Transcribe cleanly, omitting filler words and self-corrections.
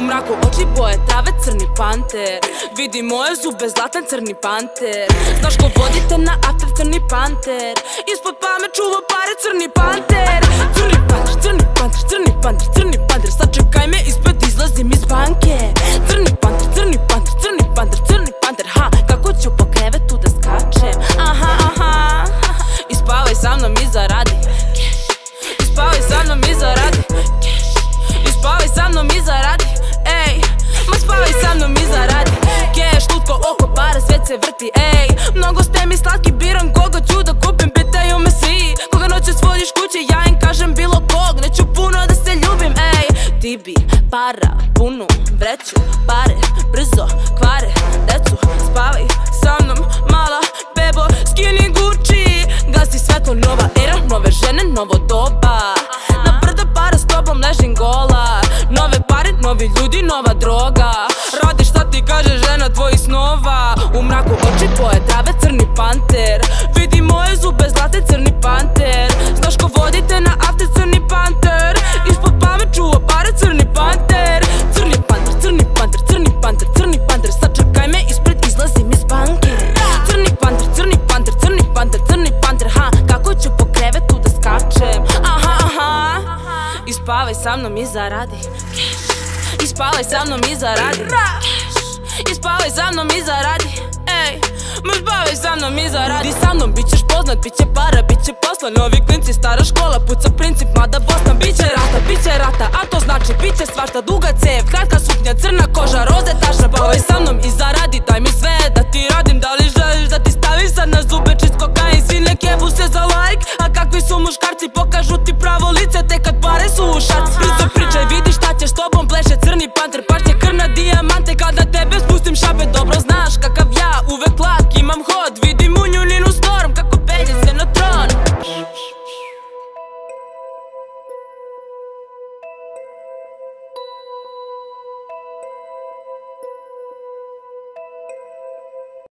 U mraku oči boje trave, crni panter. Vidi moje zube, zlatan crni panter. Znaš ko vodite na after, crni panter. Ispod pame čuva pare, crni panter. Crni panter, crni panter, crni panter, crni panter. Sačekaj me, ispred izlazim iz banke. Crni panter, crni panter, crni panter, crni panter. Ha, kako ću po krevetu da skačem. Aha, aha. Ispavaj sa mnom i zaradi cash. Ispavaj sa mnom i zaradi cash. Ispavaj sa mnom i zaradi, ej. Ma spavaj sa mnom i zaradi cash. Lutko oko para, svet se vrti, ej. Mnogo ste mi slatki, biram koga ću da kupim. Pitaju me svi, koga noćas vodiš kuće. Ja im kažem bilo kog, neću puno da se ljubim, ej. Ti bi para, punu vreću, pare brzo kvare decu. Spavaj sa mnom, mala bebo, skini Gucci. Gasi svetlo, nova era, nove žene, novo doba. Na brda para, s tobom ležim gola. Nove pare, novi ljudi, nova droga. Radi šta ti kaže žena tvojih snova. U mraku oči boje trave, crni panter. Vidi moje zube, zlate, crni panter. Znaš ko vodite na after, crni panter. Ispod pame čuva pare, crni panter. Crni panter, crni panter, crni panter, crni panter. Sačekaj me, ispred izlazim iz banke. Crni panter, crni panter, crni panter, crni panter. Ha, kako ću po krevetu da skačem. Aha, aha. Ispavaj sa mnom i zaradi cash. Ispavaj sa mnom i zaradi cash. Ispavaj sa mnom i zaradi, ej. Ma ispavaj sa mnom i zaradi. Budi sa mnom, bit ćeš poznat, bit će para, bit će posla. Novi klinci, stara škola, puca princip, mada Boston. Biće rata, a to znači bit će svašta. Duga cev, kratka suknja, crna koža, roze tašna. Ispavaj sa mnom i zaradi, daj mi sve da ti radim. Da li želiš da ti stavim sad na zube čist kokain? Svi nek jebu se za like, a kakvi su muškarci? Pokažu ti pravo lice, te kad pare su u šaci. Brzo pričaj, vidi šta ćeš, s tobom pleše crni panter. Parće krna dijamante, kad na tebe spustim šape, dobro